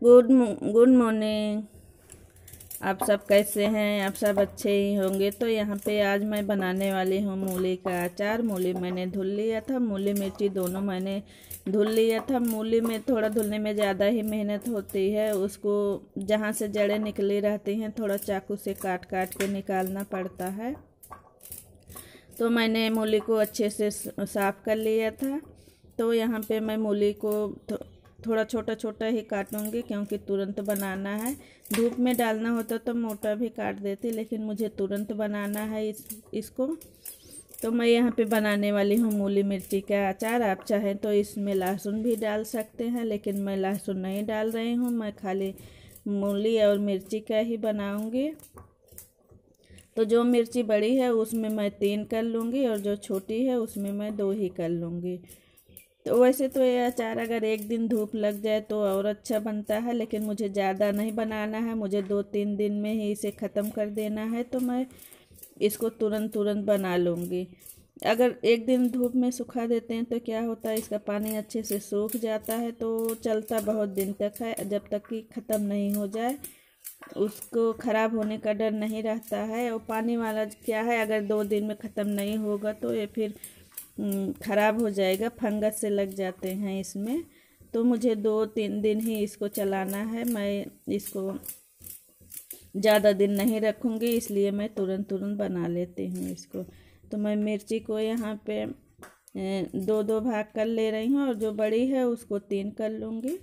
Good morning. आप सब कैसे हैं? आप सब अच्छे ही होंगे। तो यहाँ पे आज मैं बनाने वाली हूँ मूली का अचार। मूली मैंने धुल लिया था, मूली मिर्ची दोनों मैंने धुल लिया था। मूली में थोड़ा धुलने में ज़्यादा ही मेहनत होती है, उसको जहाँ से जड़ें निकली रहती हैं थोड़ा चाकू से काट काट के निकालना पड़ता है। तो मैंने मूली को अच्छे से साफ़ कर लिया था। तो यहाँ पे मैं मूली को थोड़ा छोटा छोटा ही काटूंगी क्योंकि तुरंत बनाना है। धूप में डालना होता तो मोटा भी काट देती, लेकिन मुझे तुरंत बनाना है इसको। तो मैं यहाँ पे बनाने वाली हूँ मूली मिर्ची का अचार। आप चाहें तो इसमें लहसुन भी डाल सकते हैं, लेकिन मैं लहसुन नहीं डाल रही हूँ। मैं खाली मूली और मिर्ची का ही बनाऊँगी। तो जो मिर्ची बड़ी है उसमें मैं 3 कर लूँगी और जो छोटी है उसमें मैं 2 ही कर लूँगी। तो वैसे तो ये अचार अगर एक दिन धूप लग जाए तो और अच्छा बनता है, लेकिन मुझे ज़्यादा नहीं बनाना है, मुझे 2-3 दिन में ही इसे ख़त्म कर देना है। तो मैं इसको तुरंत बना लूँगी। अगर एक दिन धूप में सुखा देते हैं तो क्या होता है, इसका पानी अच्छे से सूख जाता है तो चलता बहुत दिन तक है, जब तक कि ख़त्म नहीं हो जाए उसको ख़राब होने का डर नहीं रहता है। और पानी वाला क्या है, अगर 2 दिन में ख़त्म नहीं होगा तो ये फिर ख़राब हो जाएगा, फंगस से लग जाते हैं इसमें। तो मुझे 2-3 दिन ही इसको चलाना है, मैं इसको ज़्यादा दिन नहीं रखूँगी, इसलिए मैं तुरंत बना लेती हूँ इसको। तो मैं मिर्ची को यहाँ पे 2-2 भाग कर ले रही हूँ और जो बड़ी है उसको 3 कर लूँगी।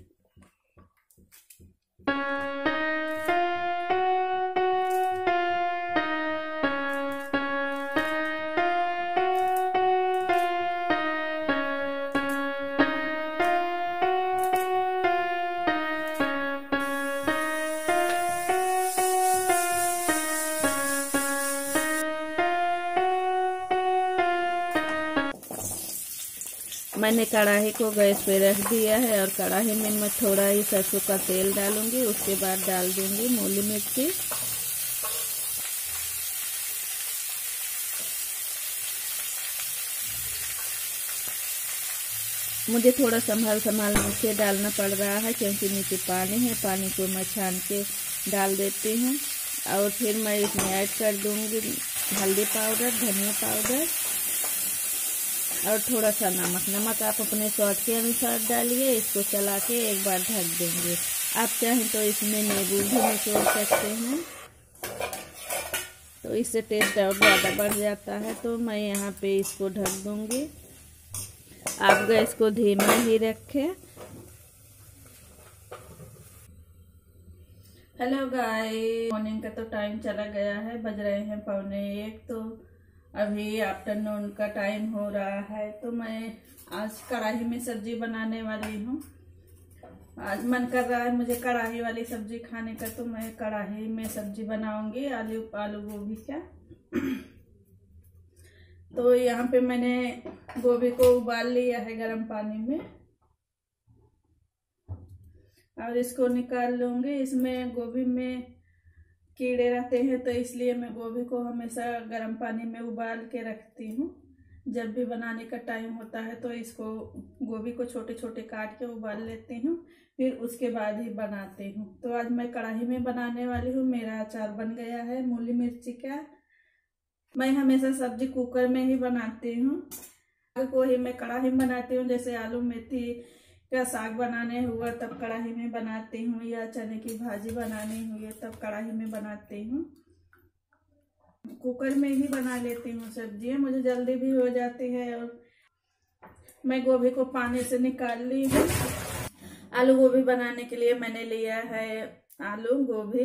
मैंने कढ़ाई को गैस पे रख दिया है और कढ़ाई में मैं थोड़ा ही सरसों का तेल डालूंगी। उसके बाद डाल दूंगी मूली मिर्ची। मुझे थोड़ा संभाल के डालना पड़ रहा है क्योंकि नीचे पानी है, पानी को मैं छान के डाल देती हूँ। और फिर मैं इसमें ऐड कर दूंगी हल्दी पाउडर, धनिया पाउडर और थोड़ा सा नमक आप अपने स्वाद के अनुसार डालिए। इसको चला के एक बार ढक देंगे। आप चाहें तो इसमें नींबू भी निचोड़ सकते हैं, तो इससे टेस्ट और ज़्यादा बढ़ जाता है। तो मैं यहाँ पे इसको ढक दूंगी। आप गैस को धीमा ही रखें। हेलो गाइस, मॉर्निंग का तो टाइम चला गया है, बज रहे हैं 12:45। तो अभी आफ्टरनून का टाइम हो रहा है। तो मैं आज कढ़ाई में सब्जी बनाने वाली हूँ। आज मन कर रहा है मुझे कढ़ाई वाली सब्जी खाने का, तो मैं कढ़ाई में सब्जी बनाऊंगी आलू गोभी का। तो यहाँ पे मैंने गोभी को उबाल लिया है गर्म पानी में और इसको निकाल लूंगी। इसमें गोभी में कीड़े रहते हैं, तो इसलिए मैं गोभी को हमेशा गर्म पानी में उबाल के रखती हूँ। जब भी बनाने का टाइम होता है तो इसको गोभी को छोटे छोटे काट के उबाल लेती हूँ, फिर उसके बाद ही बनाती हूँ। तो आज मैं कढ़ाई में बनाने वाली हूँ। मेरा अचार बन गया है मूली मिर्ची का। मैं हमेशा सब्जी कुकर में ही बनाती हूँ, को ही मैं कढ़ाई में बनाती हूँ। जैसे आलू मेथी का साग बनाने हुआ तब कढ़ाई में बनाती हूँ, या चने की भाजी बनानी हुई तब कढ़ाई में बनाती हूँ। कुकर में ही बना लेती हूँ सब्जियाँ, मुझे जल्दी भी हो जाती है। और मैं गोभी को पानी से निकाल ली हूँ। आलू गोभी बनाने के लिए मैंने लिया है आलू गोभी,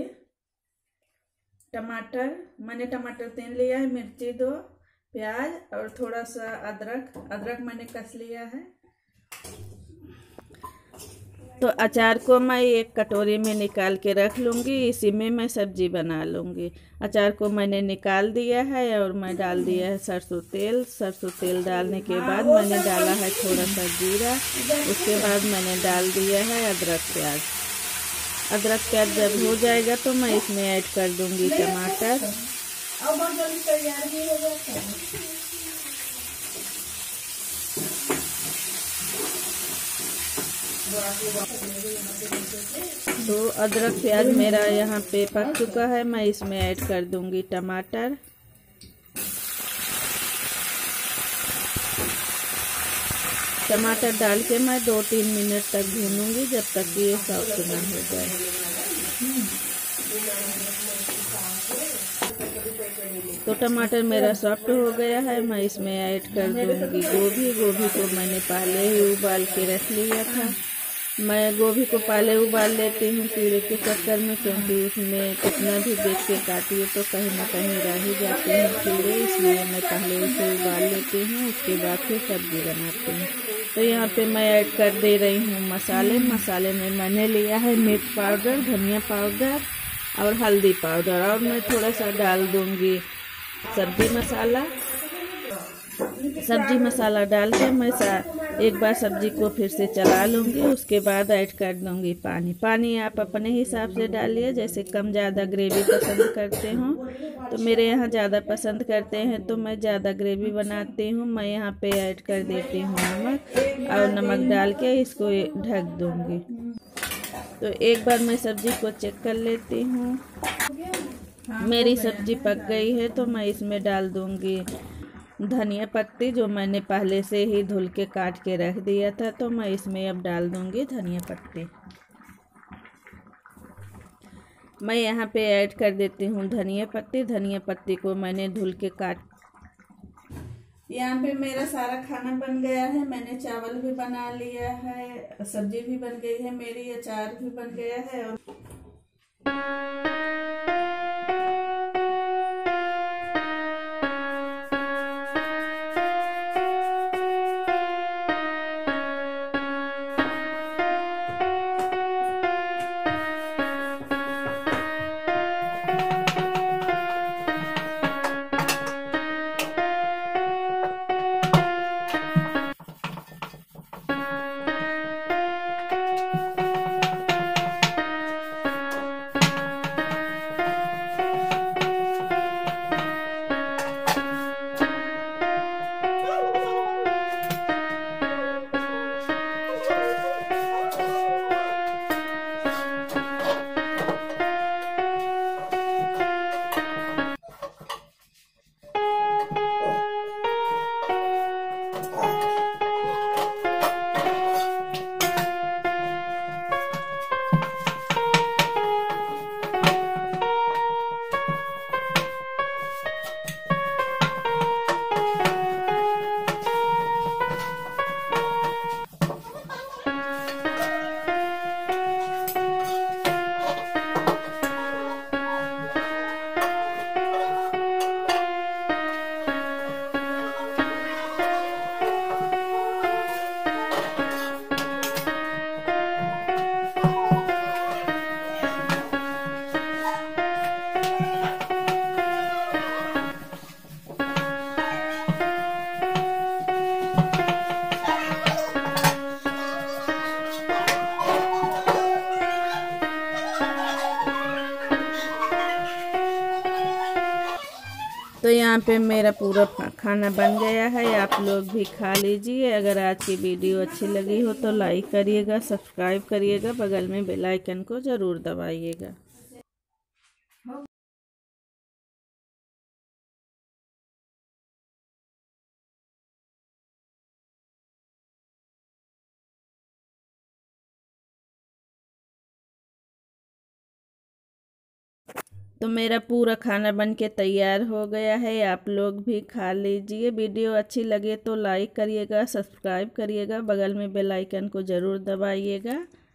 टमाटर, मैंने टमाटर 3 लिया है, मिर्ची 2, प्याज और थोड़ा सा अदरक मैंने कस लिया है। तो अचार को मैं एक कटोरी में निकाल के रख लूँगी, इसी में मैं सब्जी बना लूँगी। अचार को मैंने निकाल दिया है और मैं डाल दिया है सरसों तेल डालने के बाद मैंने डाला है थोड़ा सा जीरा। उसके बाद मैंने डाल दिया है अदरक प्याज जब हो जाएगा तो मैं इसमें ऐड कर दूँगी टमाटर। तो अदरक प्याज मेरा यहाँ पे पक चुका है। मैं इसमें ऐड कर दूंगी टमाटर। टमाटर डाल के मैं 2-3 मिनट तक भूनूंगी जब तक कि ये सॉफ्ट ना हो जाए। तो टमाटर मेरा सॉफ्ट हो गया है। मैं इसमें ऐड कर दूंगी गोभी। गोभी को मैंने पहले ही उबाल के रख लिया था। मैं गोभी को पहले उबाल लेती हूँ कीड़े के चक्कर में, क्योंकि उसमें कितना भी देख के काटिए तो कहीं ना कहीं रह ही जाते हैं कीड़े, इसलिए मैं पहले उसे उबाल लेती हूँ, उसके बाद फिर सब्जी बनाती हूँ। तो यहाँ पे मैं ऐड कर दे रही हूँ मसाले। मसाले में मैंने लिया है मिर्च पाउडर, धनिया पाउडर और हल्दी पाउडर, और मैं थोड़ा सा डाल दूँगी सब्जी मसाला। सब्जी मसाला डाल के मैं एक बार सब्जी को फिर से चला लूँगी। उसके बाद ऐड कर दूँगी पानी। पानी आप अपने हिसाब से डालिए, जैसे कम ज़्यादा ग्रेवी पसंद करते हो। तो मेरे यहाँ ज़्यादा पसंद करते हैं तो मैं ज़्यादा ग्रेवी बनाती हूँ। मैं यहाँ पे ऐड कर देती हूँ नमक, और नमक डाल के इसको ढक दूँगी। तो एक बार मैं सब्जी को चेक कर लेती हूँ। मेरी सब्जी पक गई है तो मैं इसमें डाल दूँगी धनिया पत्ती, जो मैंने पहले से ही धुल के काट के रख दिया था। तो मैं इसमें अब डाल दूंगी धनिया पत्ती। मैं यहाँ पे ऐड कर देती हूँ धनिया पत्ती। धनिया पत्ती को मैंने धुल के काट। यहाँ पे मेरा सारा खाना बन गया है। मैंने चावल भी बना लिया है, सब्जी भी बन गई है मेरी, अचार भी बन गया है। और तो यहाँ पे मेरा पूरा खाना बन गया है। आप लोग भी खा लीजिए। अगर आज की वीडियो अच्छी लगी हो तो लाइक करिएगा, सब्सक्राइब करिएगा, बगल में बेल आइकन को ज़रूर दबाइएगा। तो मेरा पूरा खाना बन के तैयार हो गया है। आप लोग भी खा लीजिए। वीडियो अच्छी लगे तो लाइक करिएगा, सब्सक्राइब करिएगा, बगल में बेल आइकन को ज़रूर दबाइएगा।